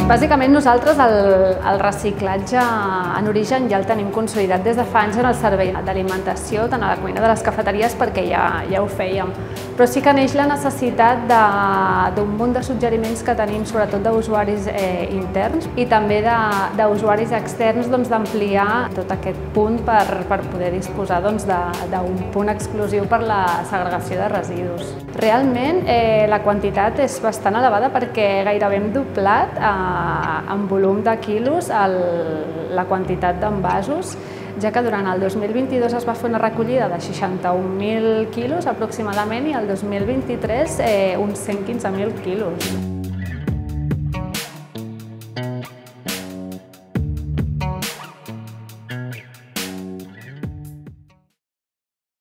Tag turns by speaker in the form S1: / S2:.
S1: Bàsicament nosaltres el reciclatge en origen ja el tenim consolidat des de fa anys en el servei d'alimentació, tant a la cuina de les cafeteries perquè ja ho fèiem. Però sí que neix la necessitat d'un munt de suggeriments que tenim, sobretot d'usuaris interns i també d'usuaris externs, d'ampliar tot aquest punt per poder disposar d'un punt exclusiu per la segregació de residus. Realment la quantitat és bastant elevada perquè gairebé hem doblat en volum de quilos la quantitat d'envasos, ja que durant el 2022 es va fer una recollida de 61.000 quilos aproximadament i el 2023 uns 115.000 quilos.